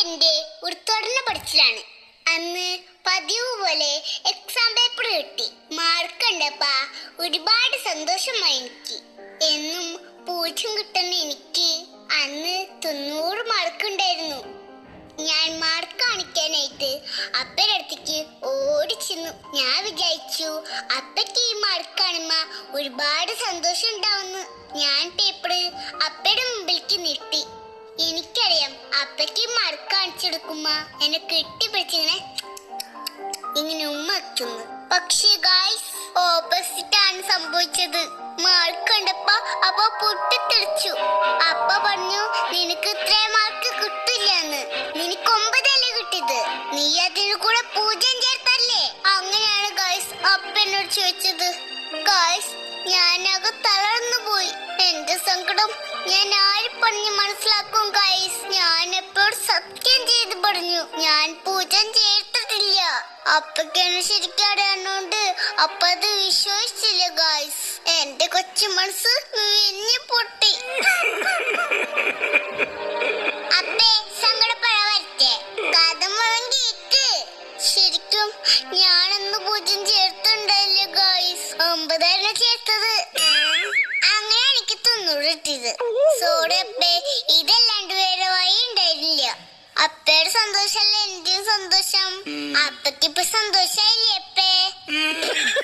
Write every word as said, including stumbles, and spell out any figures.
എന്റെ ഒരു തുടർന്ന് പഠിച്ചിലാണ്. അന്ന് പതിവ് പോലെ എക്സാം പേപ്പർ കിട്ടി. മാർക്ക് കണ്ടപ്പാ ഒരുപാട് സന്തോഷമായി എനിക്ക്. എന്നും പൂജ്യം കിട്ടുന്ന എനിക്ക് അന്ന് തൊണ്ണൂറ് മാർക്ക് ഉണ്ടായിരുന്നു. ഞാൻ മാർക്ക് കാണിക്കാനായിട്ട് അപ്പയുടെ അടുത്തേക്ക് ഓടിച്ചെന്നു. ഞാൻ വിചാരിച്ചു അപ്പയ്ക്ക് ഈ മാർക്ക് കാണുമ്പോ ഒരുപാട് സന്തോഷം ഉണ്ടാവുന്നു. ഞാൻ പേപ്പർ അപ്പയുടെ മുമ്പിലേക്ക് നീട്ടി. എനിക്കറിയാം അപ്പയ്ക്ക് മാർക്ക് കാണിച്ചെടുക്കുമ്പോ എന്നെ കെട്ടിപ്പിടിച്ചിങ്ങനെ ഇങ്ങനെ ഉമ്മ വയ്ക്കുന്നു. പക്ഷേ ഗായ്സ്, ഓപ്പോസിറ്റ് ആണ് സംഭവിച്ചത്. മാർക്ക് കണ്ടപ്പോ അപ്പ പൊട്ടിത്തെറിച്ചു. അപ്പ പറഞ്ഞു, നിനക്ക് ഇത്ര മാർക്ക് കിട്ടില്ലെന്ന്. നിനക്ക് ഒമ്പതല്ലേ കിട്ടിയത്, നീ അതിന് കൂടെ പൂജ്യം ചേർത്തല്ലേ? അങ്ങനെയാണ് ഗായ്സ് അപ്പ എന്നോട് ചോദിച്ചത്. ഗായ്സ്, ഞാനകെ തളർന്നു പോയി. എന്റെ സങ്കടം ഞാൻ ആര് പറഞ്ഞു മനസ്സിലാക്കും ഗായ്സ്? ഞാൻ എപ്പോഴും സത്യം ചെയ്ത് പറഞ്ഞു ഞാൻ പൂജ്യം ചേർത്തിട്ടില്ല. അപ്പക്കാണ് ശരിക്കും അറിയാണോണ്ട് അപ്പ അത് വിശ്വസിച്ചില്ല ഗായ്സ്. എന്റെ കൊച്ചു മനസ്സ് വിരിഞ്ഞു പൊട്ടി. അപ്പേ, സങ്കടപ്പെടാൻ വരട്ടെ, കഥ മുഴുവൻ കേക്ക്. ശരിക്കും ഞാനൊന്ന് പൂജ്യം ചേർത്തുണ്ടായില്ല ഗായ്സ്, ഒമ്പതായിരുന്നു ചേർത്തത്. അങ്ങനെ എനിക്ക് തൊണ്ണൂറ് കിട്ടിയത്. സോറി അപ്പേ, ഇതല്ലാണ്ട് വേറെ വഴി ഉണ്ടായിരുന്നില്ല. അപ്പയുടെ സന്തോഷല്ലേ എന്റെയും സന്തോഷം. അപ്പക്കിപ്പോ സന്തോഷായില്ലേ അപ്പേ?